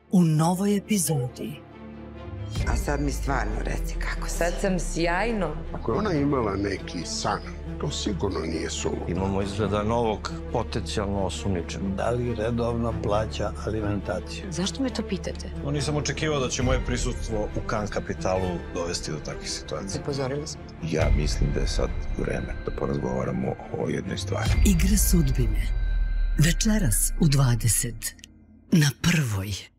u novoj epizodi. A sad mi stvarno reci kako si. Sad sam sjajno. Ako je ona imala neki san, to sigurno nije suludo. Imamo izgleda novog potencijalno osumnjičenog. Da li redovno plaća alimentaciju? Zašto me to pitate? Nisam očekivao da će moje prisustvo u Kan Kapitalu dovesti do takvih situacija. Upozorili smo. Ja mislim da je sad vreme da porazgovaramo o jednoj stvari. Igra sudbine. Večeras u 20 na Prvoj.